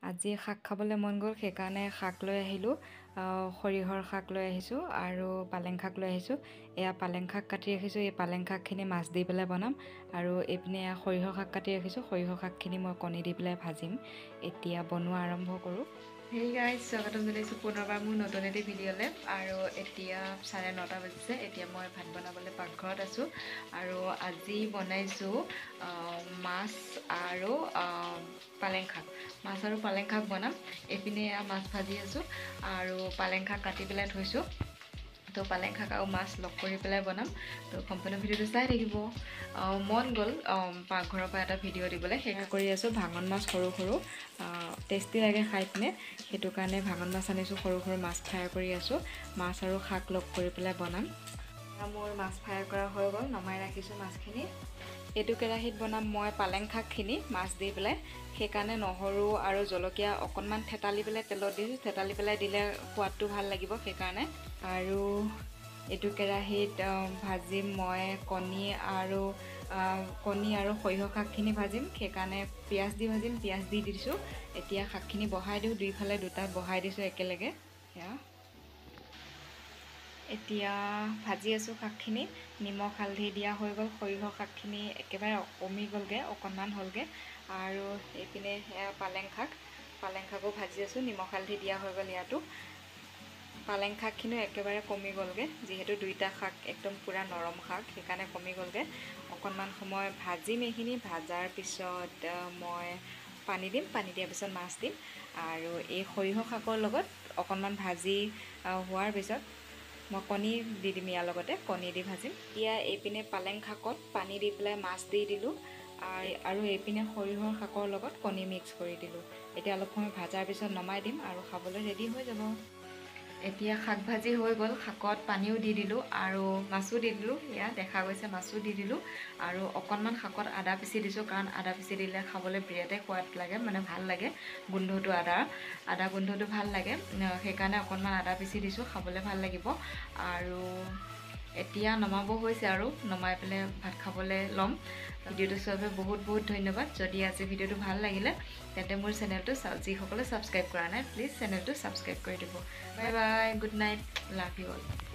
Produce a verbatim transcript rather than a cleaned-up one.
আজি শাক খাবলৈ মন গ'ল সেইকাৰণে শাক লৈ আহিলোঁ সৰিয়হৰ শাক লৈ আহিছোঁ আৰু পালেং শাক লৈ আহিছোঁ এয়া পালেং শাক কাটি ৰাখিছোঁ এই পালেং শাকখিনি মাছ দি পেলাই বনাম আৰু এইপিনে এয়া সৰিয়হ শাক কাটি ৰাখিছোঁ সৰিয়হ শাকখিনি মই কণী দি পেলাই ভাজিম এতিয়া বনোৱা আৰম্ভ কৰোঁ হেই গাইজ স্বাগতম জনাইছোঁ পুনৰবাৰ মোৰ নতুন এটি ভিডিঅ'লৈ আৰু এতিয়া চাৰে নটা বাজিছে এতিয়া মই ভাত বনাবলৈ পাকঘৰত আছোঁ আৰু আজি বনাইছোঁ মাছ আৰু পালেং শাক মাছ আৰু পালেং শাক বনাম এইপিনে মাছ ভাজি আছোঁ আৰু পালেং শাক কাটি পেলাই থৈছোঁ তো পালেং শাক আৰু মাছ লগ কৰি পেলাই বনাম তো সম্পূৰ্ণ ভিডিঅ'টো চাই থাকিব মন গ'ল পাকঘৰৰ পৰা এটা ভিডিঅ' দিবলৈ সেয়া কৰি আছোঁ ভাঙন মাছ সৰু সৰু টেষ্টি লাগে খাই পিনে সেইটো কাৰণে ভাঙন মাছ আনিছোঁ সৰু সৰু মাছ ফ্ৰাই কৰি আছোঁ মাছ আৰু শাক লগ কৰি পেলাই বনাম মোৰ মাছ ফ্ৰাই কৰা হৈ গ'ল নমাই ৰাখিছোঁ মাছখিনি এইটো কেৰাহীত বনাম মই পালেং শাকখিনি মাছ দি পেলাই সেইকাৰণে নহৰু আৰু জলকীয়া অকণমান থেতালি পেলাই তেলত দিছোঁ থেতালি পেলাই দিলে সোৱাদটো ভাল লাগিব সেইকাৰণে আৰু এইটো কেৰাহীত ভাজিম মই কণী আৰু কণী আৰু সৰিয়হ শাকখিনি ভাজিম সেইকাৰণে পিঁয়াজ দি ভাজিম পিঁয়াজ দি দিছোঁ এতিয়া শাকখিনি বহাই দিওঁ দুইফালে দুটা বহাই দিছোঁ একেলগে সেয়া এতিয়া ভাজি আছোঁ শাকখিনি নিমখ হালধি দিয়া হৈ গ'ল সৰিয়হ শাকখিনি একেবাৰে কমি গ'লগৈ অকণমান হ'লগৈ আৰু এইপিনে সেয়া পালেং শাক পালেং শাকো ভাজি আছোঁ নিমখ হালধি দিয়া হৈ গ'ল ইয়াতো পালেং শাকখিনিও একেবাৰে কমি গ'লগৈ যিহেতু দুইটা শাক একদম পূৰা নৰম শাক সেইকাৰণে কমি গ'লগৈ অকণমান সময় ভাজিম এইখিনি ভাজাৰ পিছত মই পানী দিম পানী দিয়াৰ পিছত মাছ দিম আৰু এই সৰিয়হ শাকৰ লগত অকণমান ভাজি হোৱাৰ পিছত মই কণী দি দিম ইয়াৰ লগতে কণী দি ভাজিম এতিয়া এইপিনে পালেং শাকত পানী দি পেলাই মাছ দি দিলোঁ আৰু এইপিনে সৰিয়হৰ শাকৰ লগত কণী মিক্স কৰি দিলোঁ এতিয়া অলপ সময় ভাজাৰ পিছত নমাই দিম আৰু খাবলৈ ৰেডি হৈ যাব এতিয়া শাক ভাজি হৈ গ'ল শাকত পানীও দি দিলোঁ আৰু মাছো দি দিলোঁ এয়া দেখা গৈছে মাছো দি দিলোঁ আৰু অকণমান শাকত আদা পিচি দিছোঁ কাৰণ আদা পিচি দিলে খাবলৈ বিৰাটেই সোৱাদ লাগে মানে ভাল লাগে গোন্ধটো আদাৰ আদা গোন্ধটো ভাল লাগে সেইকাৰণে অকণমান আদা পিচি দিছোঁ খাবলৈ ভাল লাগিব আৰু এতিয়া নমাব হৈছে আৰু নমাই পেলাই ভাত খাবলৈ ল'ম ভিডিঅ'টো চোৱাৰ বাবে বহুত বহুত ধন্যবাদ যদি আজি ভিডিঅ'টো ভাল লাগিলে তেন্তে মোৰ চেনেলটো যিসকলে ছাবস্ক্ৰাইব কৰা নাই প্লিজ চেনেলটো ছাবস্ক্ৰাইব কৰি দিব bye bye good night love you all